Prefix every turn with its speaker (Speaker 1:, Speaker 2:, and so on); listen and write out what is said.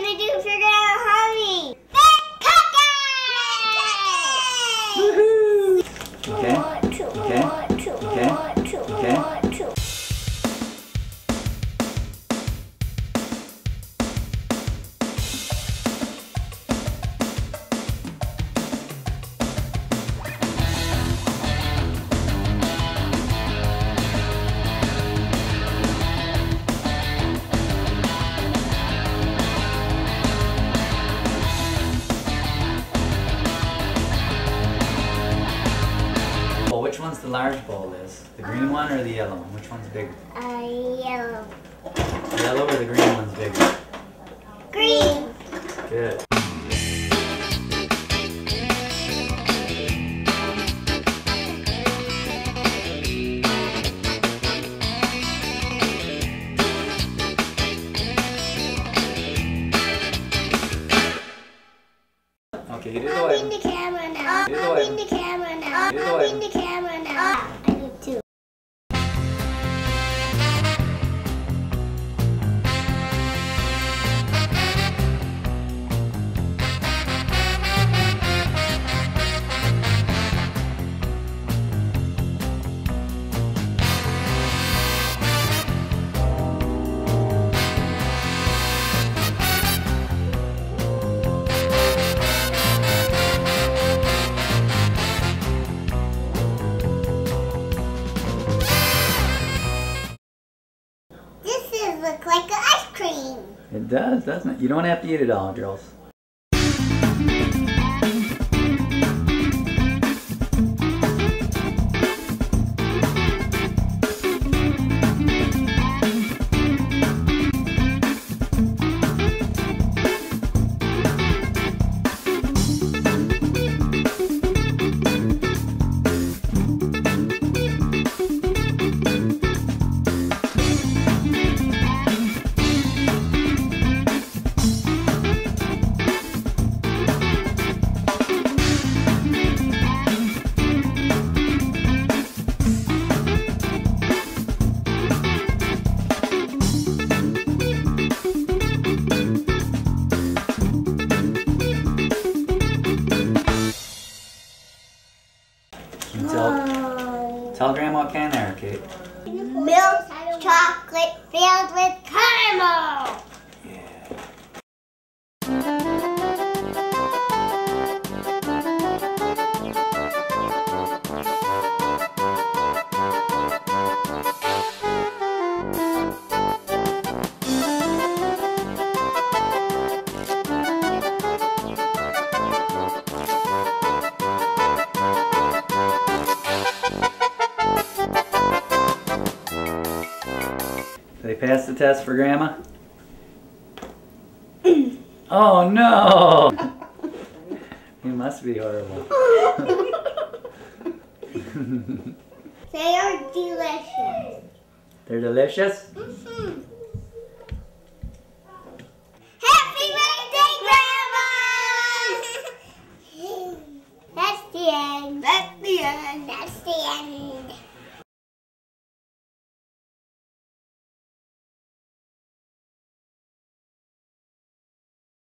Speaker 1: gonna do for Grandma Harvey?
Speaker 2: Okay. Okay. Okay. Okay. Which one's the large bowl is? The green one or the yellow one? Which one's bigger?
Speaker 1: Yellow.
Speaker 2: The yellow or the green one's bigger?
Speaker 1: Green.
Speaker 2: Good. Okay, you do the
Speaker 1: I'm
Speaker 2: way.
Speaker 1: in the camera now.
Speaker 2: Do the
Speaker 1: I'm
Speaker 2: way.
Speaker 1: in the camera now.
Speaker 2: Do the
Speaker 1: I'm
Speaker 2: way.
Speaker 1: in the camera now. I need two. Look like an ice cream.
Speaker 2: It does, doesn't it? You don't have to eat it all, girls. Tell Grandma what kind there, Kate.
Speaker 1: Milk chocolate filled with caramel.
Speaker 2: Yeah. They passed the test for Grandma? Oh no! You must be horrible.
Speaker 1: They are delicious.
Speaker 2: They're delicious?
Speaker 1: Mm-hmm. Happy birthday, Grandma! That's the end. That's the end. That's the end.